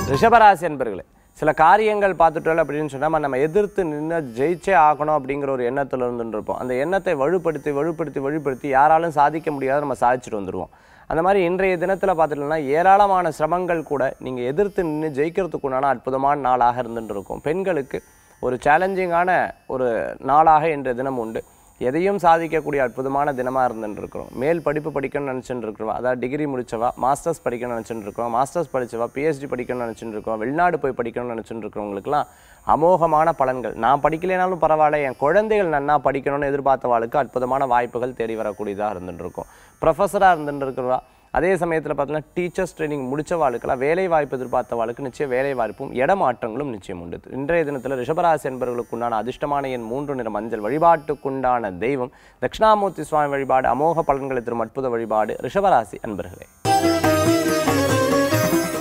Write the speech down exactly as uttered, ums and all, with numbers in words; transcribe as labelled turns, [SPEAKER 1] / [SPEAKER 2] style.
[SPEAKER 1] ரிஷபராசி அன்பர்களே, சில காரியங்கள் பார்த்துட்டோம் அப்படின்னு சொன்னால் நம்ம எதிர்த்து நின்று ஜெயிச்சே ஆகணும் அப்படிங்கிற ஒரு எண்ணத்தில் இருந்துருப்போம். அந்த எண்ணத்தை வலுப்படுத்தி வலுப்படுத்தி வலுப்படுத்தி யாராலும் சாதிக்க முடியாத நம்ம சாதிச்சுட்டு வந்துடுவோம். அந்த மாதிரி இன்றைய தினத்தில் பார்த்துட்டோம்னா ஏராளமான சிரமங்கள் கூட நீங்கள் எதிர்த்து நின்று ஜெயிக்கிறதுக்குண்டான அற்புதமான நாளாக இருந்துட்டு இருக்கும். பெண்களுக்கு ஒரு சேலஞ்சிங்கான ஒரு நாளாக இன்றைய தினம் உண்டு. எதையும் சாதிக்கக்கூடிய அற்புதமான தினமாக இருந்துட்டு இருக்கிறோம். மேல் படிப்பு படிக்கணும்னு நினச்சிட்டு இருக்கிறோம், அதாவது டிகிரி முடிச்சவா, மாஸ்டர்ஸ் படிக்கணும்னு நினச்சிட்டு இருக்கோம், மாஸ்டர்ஸ் படித்தவா பிஹெச்டி படிக்கணும்னு நினச்சிட்டு இருக்கோம், வெளிநாடு போய் படிக்கணும்னு நினச்சிட்டு இருக்கிறவங்களுக்குலாம் அமோகமான பலன்கள். நான் படிக்கலைனாலும் பரவாயில்ல, என் குழந்தைகள் நன்னா படிக்கணும்னு எதிர்பார்த்தவாளுக்கு அற்புதமான வாய்ப்புகள் தேடி வரக்கூடியதாக இருந்துட்டு இருக்கும். ப்ரொஃபஸராக இருந்துட்டு இருக்கிறவா, அதே சமயத்தில் பார்த்தீங்கன்னா டீச்சர்ஸ் ட்ரைனிங் முடித்தவாளுக்கெல்லாம் வேலை வாய்ப்பு எதிர்பார்த்தவாளுக்கு நிச்சயம் வேலை வாய்ப்பும் இடமாற்றங்களும் நிச்சயம் உண்டு. இன்றைய தினத்தில் ரிஷபராசி என்பவர்களுக்குண்டான அதிர்ஷ்டமான எண் மூன்று நிற மஞ்சள். வழிபாட்டுக்குண்டான தெய்வம் தட்சிணாமூர்த்தி சுவாமி வழிபாடு. அமோக பலன்களை தரும் அற்புத வழிபாடு ரிஷபராசி அன்பர்களே.